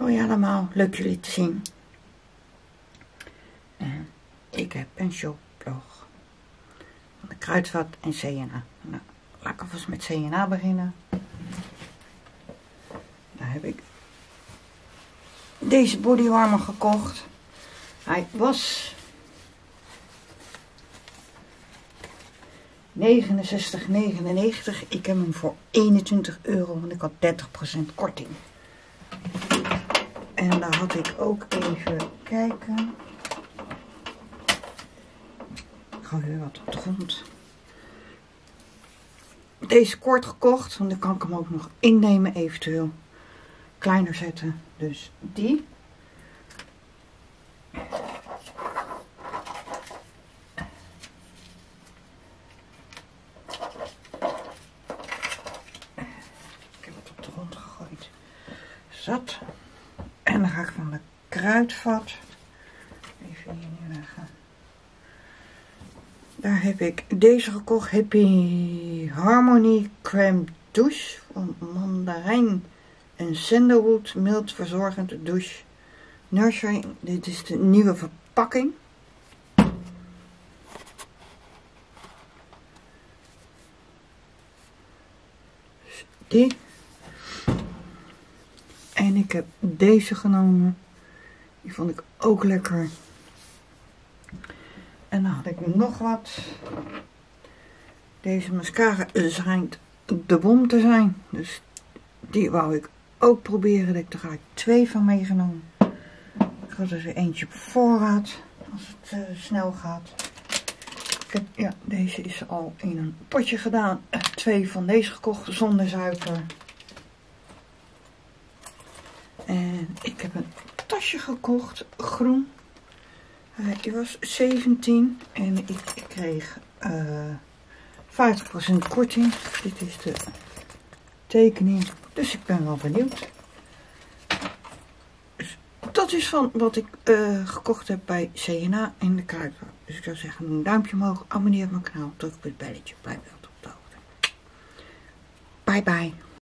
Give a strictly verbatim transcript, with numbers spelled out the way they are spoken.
Hoi allemaal, leuk jullie te zien. En ik heb een shopblog van de Kruidvat en C en A. Nou, laat ik alvast met C en A beginnen. Daar heb ik deze bodywarmer gekocht. Hij was negenenzestig negenennegentig. Ik heb hem voor eenentwintig euro, want ik had dertig procent korting. En daar had ik ook even kijken. Ik ga weer wat op de grond. Deze kort gekocht, want dan kan ik hem ook nog innemen, eventueel kleiner zetten. Dus die. Ik heb het op de grond gegooid. Zat. En dan ga ik van de Kruidvat even hier neerleggen. Daar heb ik deze gekocht. Happy Harmony Crème Douche van mandarijn en sandalwood mild verzorgend douche nursery. Dit is de nieuwe verpakking. Dus die. En ik heb deze genomen. Die vond ik ook lekker. En dan had ik nog wat. Deze mascara schijnt de bom te zijn. Dus die wou ik ook proberen. Ik heb er twee van meegenomen. Ik had er eentje op voorraad. Als het uh, snel gaat. Ik heb, ja, deze is al in een potje gedaan. Twee van deze gekocht zonder suiker. En ik heb een tasje gekocht, groen. Uh, die was zeventien en ik, ik kreeg uh, vijftig procent korting. Dit is de tekening, dus ik ben wel benieuwd. Dus dat is van wat ik uh, gekocht heb bij C en A en de Kruidvat. Dus ik zou zeggen, een duimpje omhoog, abonneer op mijn kanaal, druk op het belletje, blijf altijd op de hoogte. Bye bye.